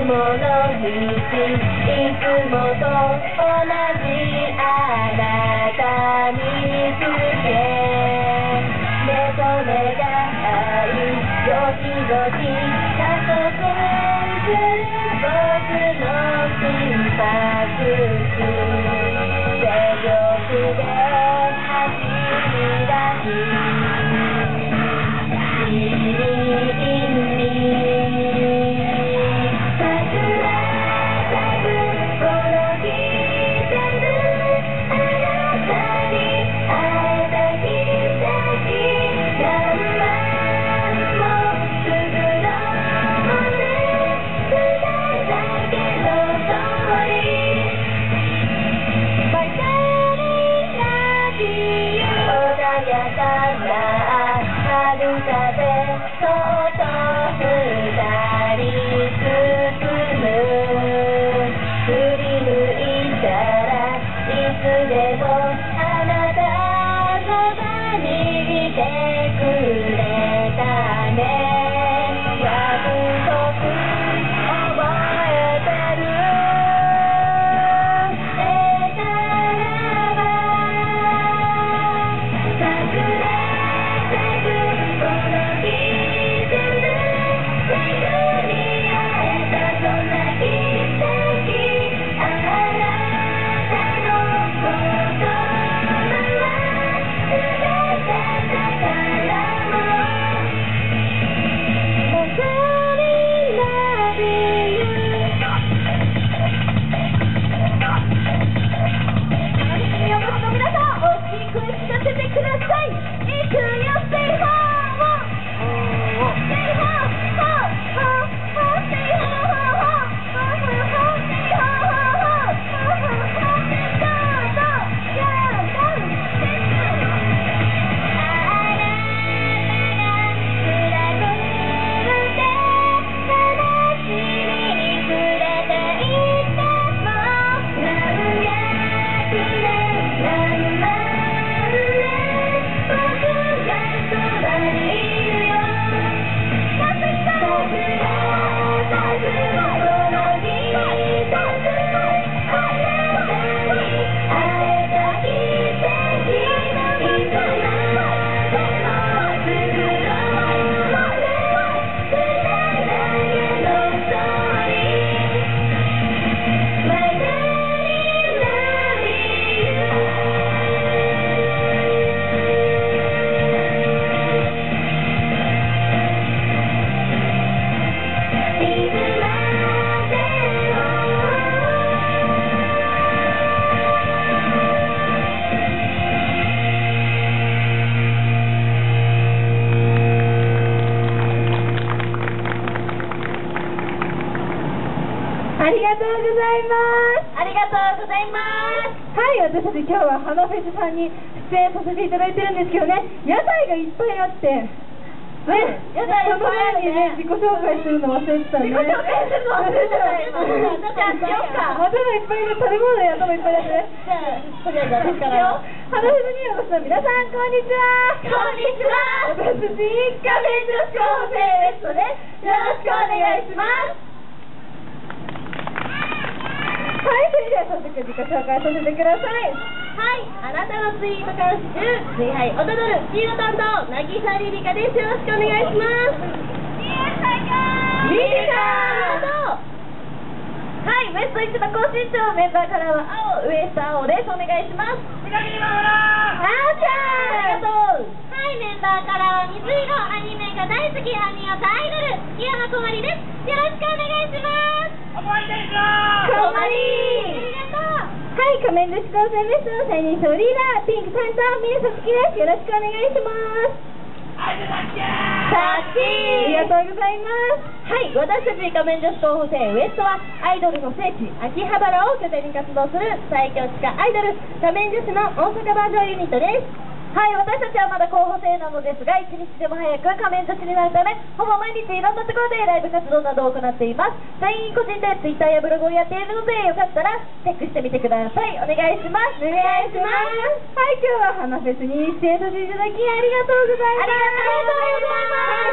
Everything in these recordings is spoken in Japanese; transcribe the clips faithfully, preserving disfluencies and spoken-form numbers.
もの道いつもと同じあなた見つけ目と目が合いドキドキ加速する僕の心拍数全力で走り出し君にありがとうございます。 ありがとうございます。 はい、私たち今日は花フェスさんに出演させていただいてるんですけどね、屋台がいっぱいあってね、 屋台いっぱいあるね。 その前にね、自己紹介するの忘れてたね。 自己紹介するの忘れてた。じゃあしようか。 頭いっぱいで食べ物で頭いっぱいだね。 じゃあとりあえず私から花フェスにお越しの皆さん、こんにちは。 こんにちは。 私たち仮面女子高生ウエストです。よろしくお願いします。 はい、それでは早速自己紹介させてください。 はい、あなたのツイート監視中、水杯踊るチーム担当、渚りりかです。よろしくお願いします。りりかはい、ウエスト一の高身長、メンバーからは青、ウエスト青です。お願いします。あーちゃんありがとう。はい、メンバーからは水色、アニメが大好き、アニオタアイドル、木山こまりです。よろしくお願いします。こまりですよこまりありがとう。 はい、仮面女子高生メスの最年少リーダー、ピンク担当、宮さつきです。よろしくお願いします。 さっきありがとうございます。 はい、私たち仮面女子候補生ウエストはアイドルの聖地秋葉原を拠点に活動する最強地下アイドル仮面女子の大阪バージョンユニットです。はい、私たちはまだ候補生なのですが、一日でも早く仮面女子になるため、ほぼ毎日いろんなところでライブ活動などを行っています。全員個人で Twitter やブログをやっているので、よかったらチェックしてみてください。お願いします。お願いします。 はい、今日は花フェスに出演させていただきありがとうございます。 ありがとうございます。 はい、月村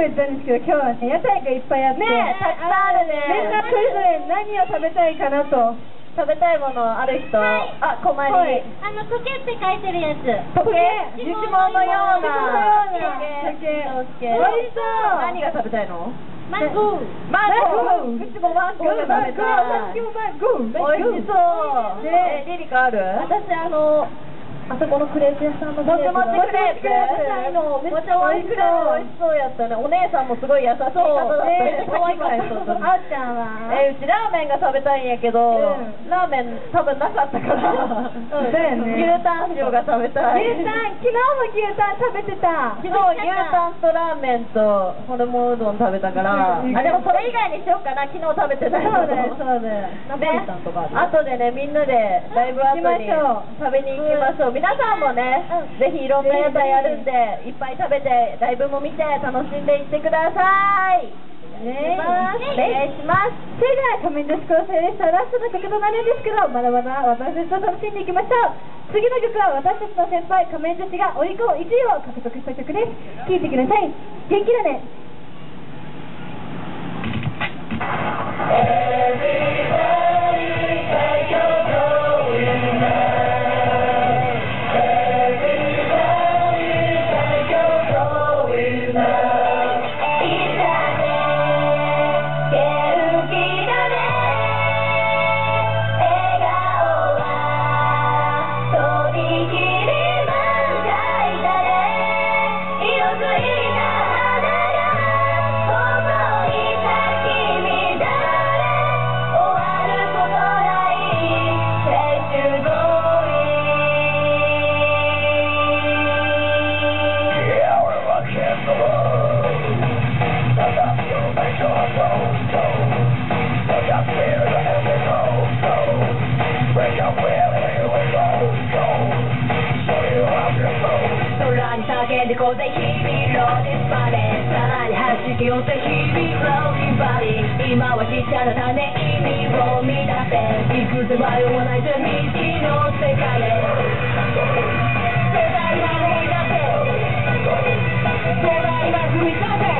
言ったんですけど、今日はね、屋台がいっぱいあって、 ねたくさんあるね。 みんなそれぞれ何を食べたいかなと。 食べたいものある人、 はい、 あ、こまり、 はい、 あの時計って書いてるやつ。 時計、地紋のような時計、 時計、 美味しそう。 何が食べたいの？ マンゴー。 マンゴー、うちもマンゴーが食べたい。 私もマンゴー。 美味しそう。え、リリカある？ 私あのあそこのクレープ屋さんのもちもちクレープ、 もちもちクレープ美味しそうやったね。お姉さんもすごい優しい方だったね。可愛くない人だったね。 あーちゃんはえ、うちラーメンが食べたいんやけど、ラーメン多分なかったから、牛タン塩が食べたい。 牛タン、昨日も牛タン食べてた。 昨日牛タンとラーメンとホルモンうどん食べたから、あ、でもそれ以外にしようかな。昨日食べてないの。 そうだよ、そうだよ。ナポリタンとかあとでね、みんなでライブ後に食べに行きましょう。皆さんもね、ぜひいろんな屋台あるんで、いっぱい食べて、ライブも見て、楽しんでいってください。お願いします。 それでは仮面女子高生でしたラストの曲となるんですけど、まだまだ私たちと楽しんでいきましょう。次の曲は私たちの先輩仮面女子がオリコンいちいを獲得した曲です。聴いてください。元気だね。 でこうぜ日々ローディスパレーさらに弾き寄せ日々ローディバディ今はちっちゃな種意味を見出せいくつ迷わないと未知の世界へ世界は追い出せ空今踏み立て